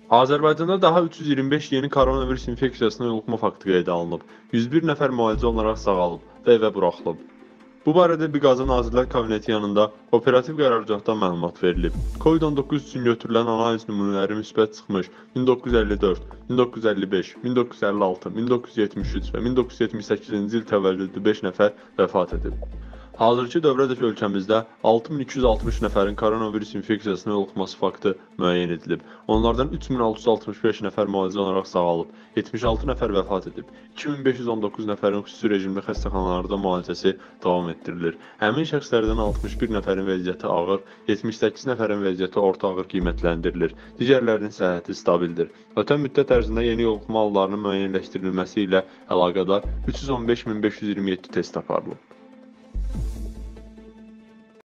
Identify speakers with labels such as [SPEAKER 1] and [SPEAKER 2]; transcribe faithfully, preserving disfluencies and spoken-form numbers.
[SPEAKER 1] Azərbaycanda daha üç yüz iyirmi beş yeni koronavirus infeksiyasına yoluxma faktı qeydə alınıb. yüz bir nəfər müalicə olunaraq sağalıb və evə buraxılıb. Bu barədə Biqazı Nazirlər Kabineti yanında operativ qərargahda məlumat verilib. Covid on doqquz üçün götürülən analiz nümunələri müsbət çıxmış min doqquz yüz əlli dörd, min doqquz yüz əlli beş, min doqquz yüz əlli altı, min doqquz yüz yetmiş üç və min doqquz yüz yetmiş səkkizinci il təvəllüdlü beş nəfər vəfat edib. Hazırki dövrədək ölkəmizdə altı min iki yüz altmış nəfərin koronavirus infeksiyasına yoluxması faktı müəyyən edilib. Onlardan üç min altı yüz altmış beş nəfər müalicə olaraq sağalıb, yetmiş altı nəfər vəfat edib. iki min beş yüz on doqquz nəfərin xüsusi rejimli xəstəxanalarda müalicəsi davam etdirilir. Həmin şəxslərdən altmış bir nəfərin vəziyyəti ağır, yetmiş səkkiz nəfərin vəziyyəti orta ağır qiymətləndirilir. Digərlərinin səhhəti stabildir. Ötən müddət ərzində yeni yoluxma hallarının müəyyənləşdirilməsi ilə əlaqədar üç yüz on beş min beş yüz iyirmi yeddi test aparılıb.